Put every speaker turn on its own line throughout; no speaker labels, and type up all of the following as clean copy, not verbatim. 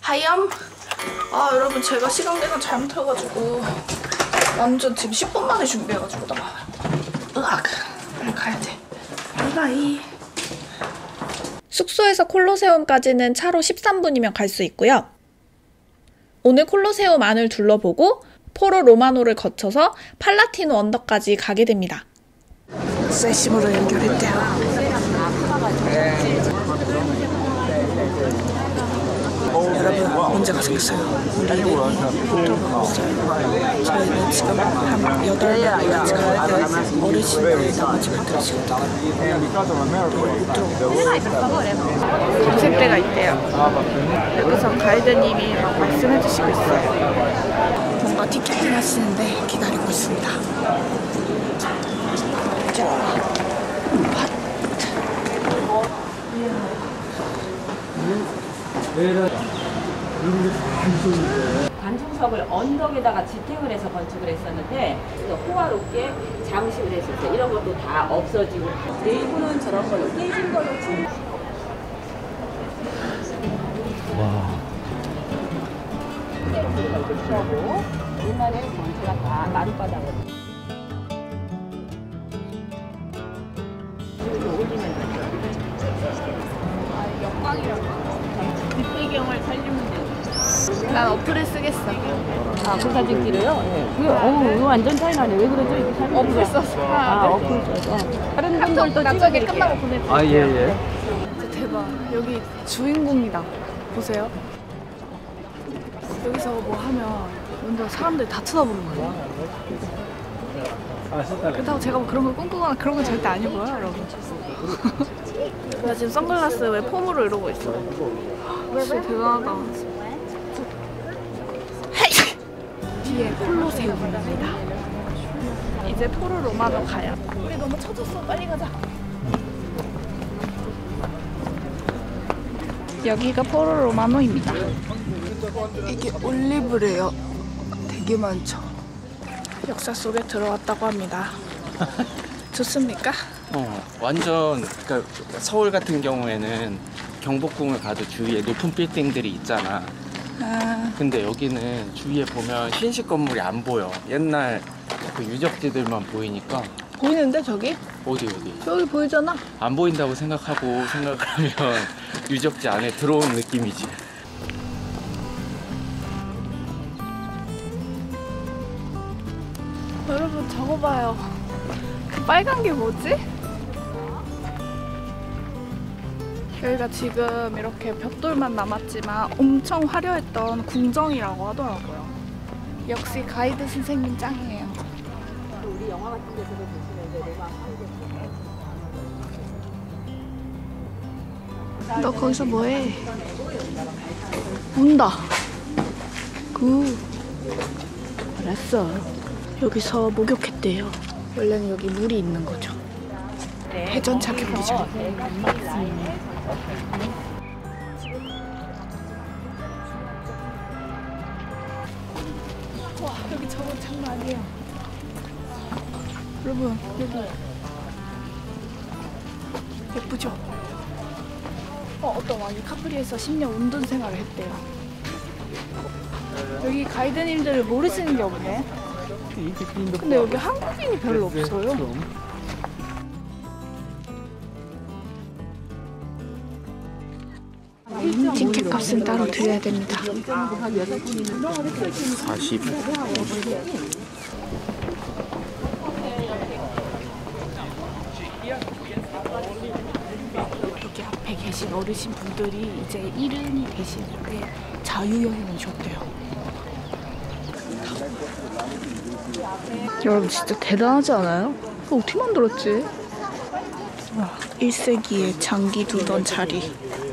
하염. 여러분 제가 시간계산 잘못해가지고 완전 지금 10분 만에 준비해가지고 나와요. 으악. 빨리 가야 돼. 바이바이.
숙소에서 콜로세움까지는 차로 13분이면 갈 수 있고요. 오늘 콜로세움 안을 둘러보고 포로 로마노를 거쳐서 팔라티노 언덕까지 가게 됩니다.
세심으로 연결했대요. 여러분 문제가 생겼어요. 우리는 호텔을 없어요. 저희는 지금 한 8명 같이 가야 돼. 어르신들 나머지가 들으시거든요. 검색대가 있대요. 여기서 가이드님이 막 말씀해 주시고 있어요. 뭔가 티켓팅 하시는데 기다리고 있습니다.
관중석을 언덕에다가 지탱을 해서 건축을 했었는데 호화롭게 장식을 했었어요. 이런 것도 다 없어지고 내부는 저런 걸로 깨진 걸로 지금. 와. 하고 옛날에 전체가 다 마룻바닥으로 올리면 되죠. 역광이라고. 뒷배경을 살리면 되죠.
난 어플을 쓰겠어.
그 사진 끼로요? 네. 이거 완전 차이나네. 왜 그러죠? 이게 사진
어플 썼어.
어플 써서. 다른 분들도
나중에 끝나고 보내드릴게요.
예.
진짜 대박. 여기 주인공이다. 보세요. 여기서 뭐 하면 먼저 사람들이 다 쳐다보는 거예요. 그렇다고 제가 뭐 그런 걸 꿈꾸거나 그런 건 절대 아니고요, 여러분. 나 지금 선글라스 왜 폼으로 이러고 있어. 진짜 대단하다. 뒤에 콜로세움입니다. 이제 포로 로마노 가요. 우리 너무 쳐졌어. 빨리 가자. 여기가 포로 로마노입니다. 이게 올리브래요. 되게 많죠. 역사 속에 들어왔다고 합니다. 좋습니까?
완전 그러니까 서울 같은 경우에는 경복궁을 가도 주위에 높은 빌딩들이 있잖아. 근데 여기는 주위에 보면 신식 건물이 안 보여. 옛날 그 유적지들만 보이니까.
보이는데 저기?
어디?
저기 보이잖아.
안 보인다고 생각을 하면 유적지 안에 들어온 느낌이지.
여러분 저거 봐요. 그 빨간 게 뭐지? 여기가 지금 이렇게 벽돌만 남았지만 엄청 화려했던 궁정이라고 하더라고요. 역시 가이드 선생님 짱이에요.
우리 영화 같은 데서도 보시는데 로마
너 거기서 뭐해? 온다. 알았어. 여기서 목욕했대요. 원래는 여기 물이 있는 거죠. 해전차 경기장. 와, 여기 저건 장난 아니에요. 여러분, 여기 예쁘죠? 어떤 왕이 카프리에서 10년 운동 생활을 했대요. 여기 가이드님들을 모르시는 게 없네. 근데 여기 한국인이 별로 없어요. 티켓 값은 따로 드려야 됩니다.
40.
여기 앞에 계신 어르신 분들이 이제 이른이 되시는데 자유여행을 줬대요. 여러분 진짜 대단하지 않아요? 이거 어떻게 만들었지? 와, 1세기에 장기 두던 자리.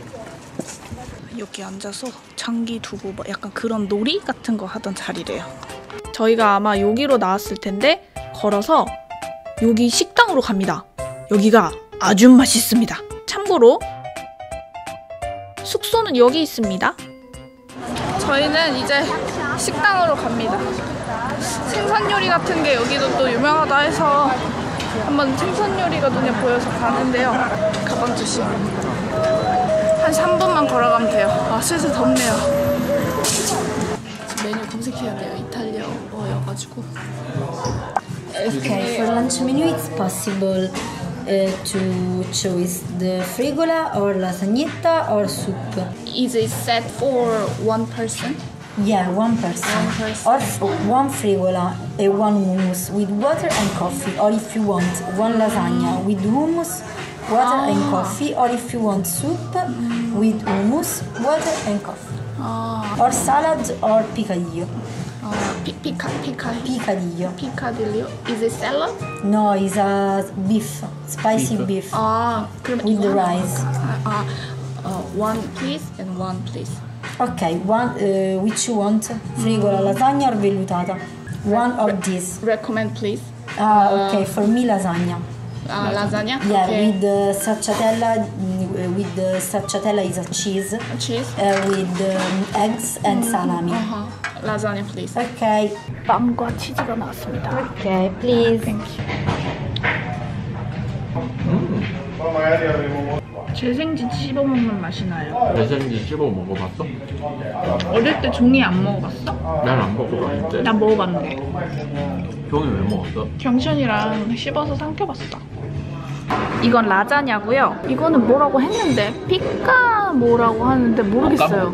여기 앉아서 장기 두고 막 약간 그런 놀이 같은 거 하던 자리래요. 저희가 아마 여기로 나왔을 텐데 걸어서 여기 식당으로 갑니다. 여기가 아주 맛있습니다. 참고로 숙소는 여기 있습니다. 저희는 이제 식당으로 갑니다. 생선 요리 같은 게 여기도 또 유명하다 해서 한번 생선 요리가 눈에 보여서 가는데요. 가방 조심. 한 3분만 걸어가면 돼요. 아, 슬슬 덥네요. 검색해야 돼요. 이탈리아어여가지고.
Okay, for lunch menu it's possible to choose the frigola or lasagnetta or soup.
Is it set for one person?
Yeah, one person. Or one frigola and one hummus with water and coffee. Or if you want one lasagna with hummus, water and coffee. Or if you want soup with hummus, water and coffee. Or salad or picadillo. Picadillo.
Picadillo. Is it salad?
No, it's a beef, spicy beef
그럼
with the rice.
One please and one please.
Okay, one which you want? Frigola, lasagna or vellutata? One of these.
Recommend please.
Okay, for me lasagna.
Lasagna?
Yeah,
Okay.
with stracciatella. With the stracciatella is a cheese.
Cheese?
With eggs and salami.
Lasagna please.
Okay.
빵과 치즈가 나왔습니다.
Okay, please.
재생지 씹어먹는 맛이 나요.
레전드 씹어 먹어봤어?
어릴 때 종이 안 먹어봤어?
난 안 먹어봤는데.
난 먹어봤는데.
종이 왜 먹었어?
경천이랑 씹어서 삼켜봤어. 이건 라자냐고요. 이거는 뭐라고 했는데 피카 뭐라고 하는데 모르겠어요.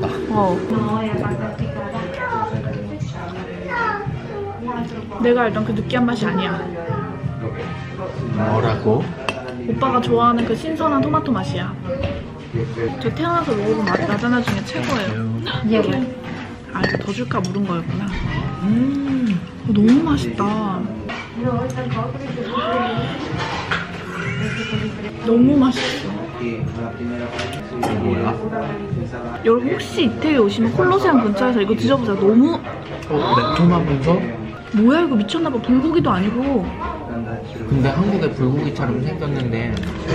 내가 알던 그 느끼한 맛이 아니야.
뭐라고?
오빠가 좋아하는 그 신선한 토마토 맛이야. 저 태어나서 먹어본 라자냐 중에 최고예요. 이게 아 이거 더 줄까 물은 거였구나. 너무 맛있다. 너무 맛있어.
뭐야?
여러분 혹시 이태리 오시면 콜로세움 근처에서 이거 드셔보세요. 너무
매콤하면서?
뭐야 이거 미쳤나봐. 불고기도 아니고.
근데 한국에 불고기처럼 생겼는데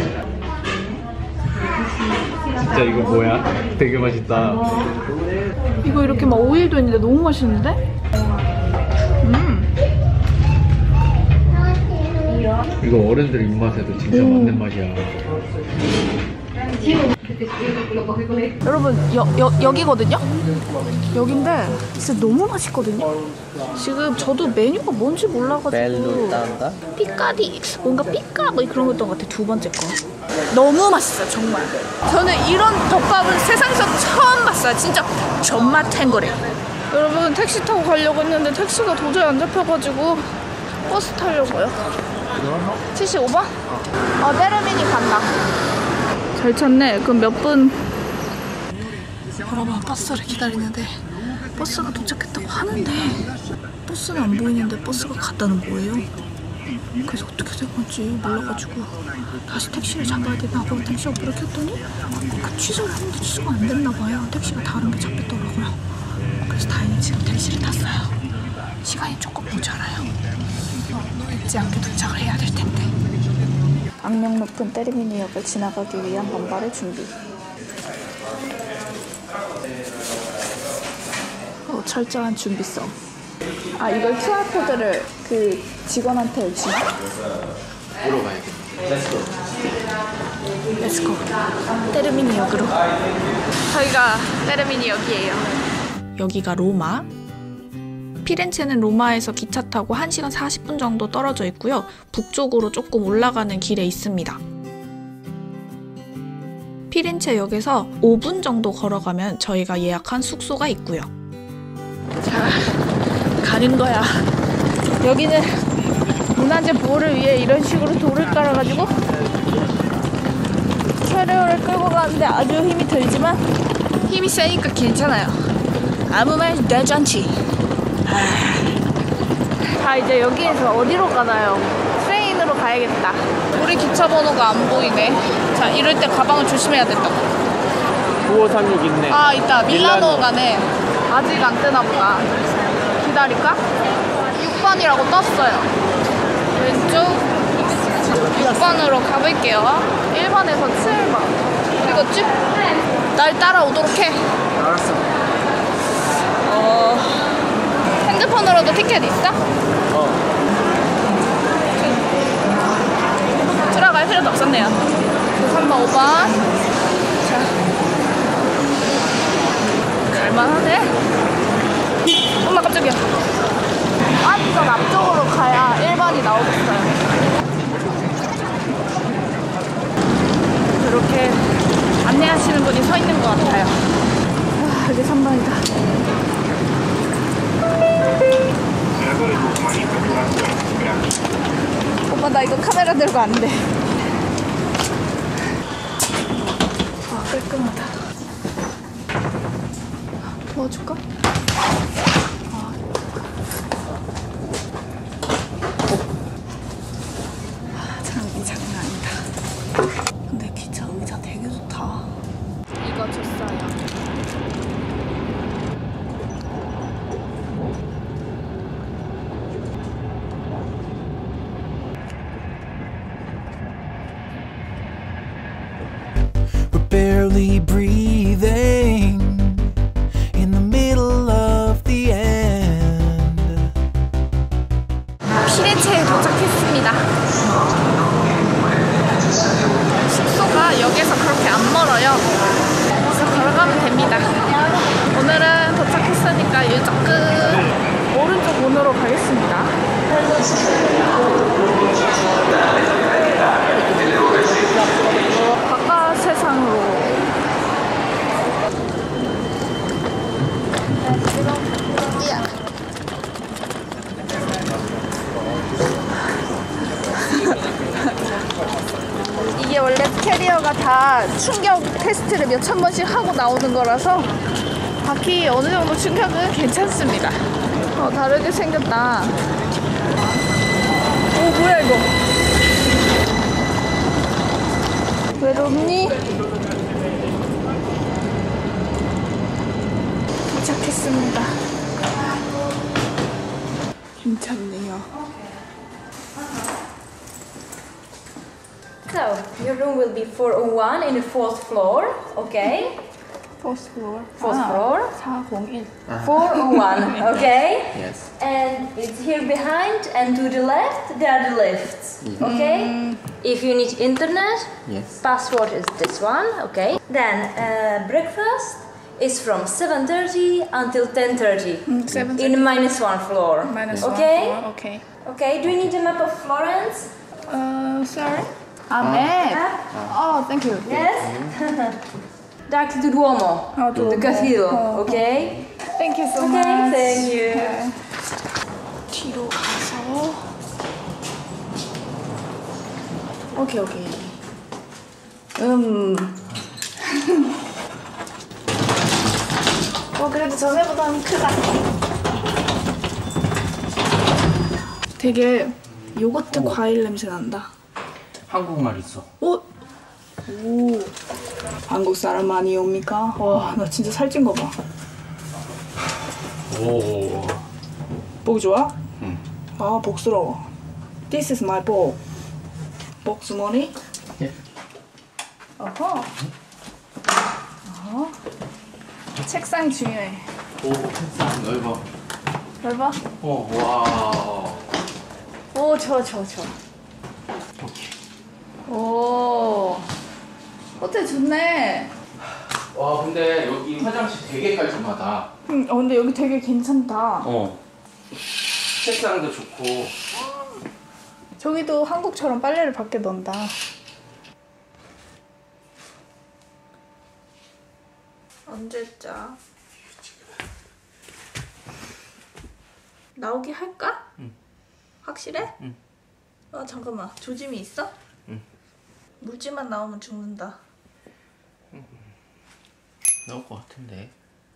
진짜 이거 뭐야? 되게 맛있다.
이거 이렇게 막 오일도 있는데 너무 맛있는데?
이거 어른들 입맛에도 진짜 맞는 맛이야.
여러분 여기거든요? 여긴데 진짜 너무 맛있거든요? 지금 저도 메뉴가 뭔지 몰라가지고 피카디 뭔가 피카 뭐 그런 거였던 것 같아. 두 번째 거 너무 맛있어요 정말. 저는 이런 덮밥을 세상에서 처음 봤어요. 진짜 존맛 탱거래. 여러분 택시 타고 가려고 했는데 택시가 도저히 안 잡혀가지고 버스 타려고요. 75번? 때르미니 간다. 잘 찾네. 그럼 몇 분? 여러분 버스를 기다리는데 버스가 도착했다고 하는데 버스는 안 보이는데 버스가 갔다는 거예요. 그래서 어떻게 된 건지 몰라가지고 다시 택시를 잡아야 되나 하고 택시 어플을 켰더니 그 취소를 했는데 취소가 안 됐나 봐요. 택시가 다른 게 잡혔더라고요. 그래서 다행히 지금 택시를 탔어요. 시간이 조금 모자라요. 늦지 않게 도착을 해야 될 텐데. 악명 높은 때르미니역을 지나가기 위한 반발의 준비. 철저한 준비성. 아 이걸 QR코드를 그 직원한테 주나?
물어봐야겠다.
렛츠고. 때르미니역으로. 저희가 때르미니역이에요. 여기가 로마. 피렌체는 로마에서 기차 타고 1시간 40분 정도 떨어져 있고요. 북쪽으로 조금 올라가는 길에 있습니다. 피렌체역에서 5분 정도 걸어가면 저희가 예약한 숙소가 있고요. 자, 가는 거야. 여기는 문화재 보호를 위해 이런 식으로 돌을 깔아가지고 차량을 끌고 가는데 아주 힘이 들지만 힘이 세니까 괜찮아요. 아무 말 되잖지. 자 이제 여기에서 어디로 가나요? 트레인으로 가야겠다. 우리 기차 번호가 안 보이네. 자 이럴 때 가방을 조심해야 된다고.
9536 있네.
아 있다. 밀라노
밀라노.
가네. 아직 안 뜨나 보다. 기다릴까? 6번이라고 떴어요. 왼쪽 6번으로 가볼게요. 1번에서 7번. 그리고 쭉 날 따라오도록 해.
알았어.
핸드폰으로도 티켓 있어? 들어갈 필요도 없었네요. 3번, 5번. 자. 얼마나네? 엄마 깜짝이야. 저쪽이요. 완전 앞쪽으로 가야 1번이 나오겠어요. 이렇게 안내하시는 분이 서 있는 것 같아요. 와, 여기 3번이다. 오빠 나 이거 카메라 들고 안 돼. 와, 깔끔하다. 도와줄까? 장비 장난 아니다. 근데 기차 의자 되게 좋다. 이거 줬어요.
Barely breathing in the middle of the end.
피레체에 도착했습니다. 숙소가 여기서 그렇게 안 멀어요. 그래서 걸어가면 됩니다. 오늘은 도착했으니까 유적끝 오른쪽 문으로 가겠습니다. 바깥 세상으로. 이게 원래 캐리어가 다 충격 테스트를 몇천 번씩 하고 나오는 거라서 바퀴 어느 정도 충격은 괜찮습니다. 다르게 생겼다. 오, 뭐야 이거? 외롭니? 도착했습니다. 괜찮네요.
So, your room will be 401 in the 4th floor, okay?
Fourth floor.
Fourth floor.
401.
401, okay?
Yes.
And it's here behind, and to the left, there are the lifts, okay? If you need internet,
Yes.
password is this one, okay? Then, breakfast is from 7:30 until 10:30
7:30.
in -1 floor,
Minus
okay?
1 floor. Okay.
Okay, do you need a map of Florence?
Sorry? Map. Oh, thank you.
Yes? Daar to the Duomo,
Duomo.
the cathedral, okay?
Thank you so
Okay,
much.
thank you.
뒤로 가서. 오케이. 그래도 전에보다는 크다. 되게 요거트 과일 냄새 난다.
한국말 있어.
오! 한국 사람 많이 옵니까? 와, 나 진짜 살찐 거 봐.
오.
보기 좋아?
응.
아, 복스러워. This is my 복. 복스머니?
예.
어허. 책상이 중요해.
오, 책상 넓어.
넓어?
와.
오, 좋아. 오. 호텔 좋네.
와, 근데 여기 화장실 되게 깔끔하다.
근데 여기 되게 괜찮다.
책상도 좋고.
저기도 한국처럼 빨래를 밖에 넣는다. 언제 짜? 나오게 할까?
응.
확실해?
응.
잠깐만. 조짐이 있어?
응.
물질만 나오면 죽는다.
나올 것 같은데.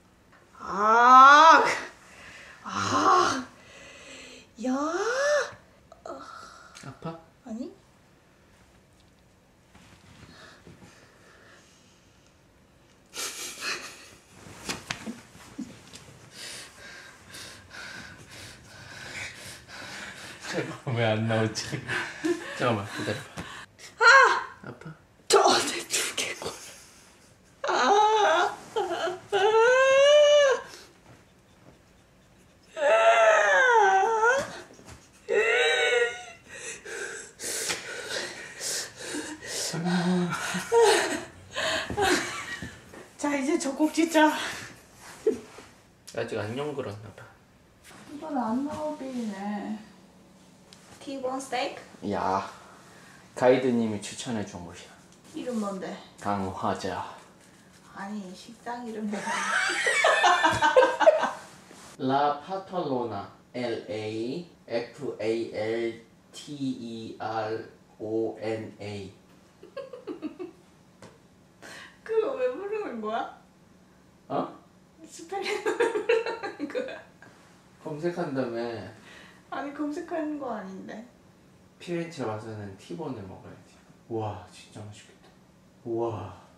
야.
아파?
아니?
왜 안 나오지? 잠깐만 기다려봐. 아파?
저내 두 개고. 자, 이제 젖꼭지 짜.
아직 안 연그렸나 봐.
이건 안 나올 비리네. T-bone steak?
야, 가이드님이 추천해 준 곳이야.
이름 뭔데?
강화자.
아니 식당 이름 뭐야?
라 파탈로나. LAFALTERONA.
그거 왜 부르는 거야?
어?
스펠링 왜 부르는 거야?
검색한 다음에
아니 검색하는 거 아닌데.
피렌체 와서는 티본을 먹어야지. 우와 진짜 맛있겠다. 우와.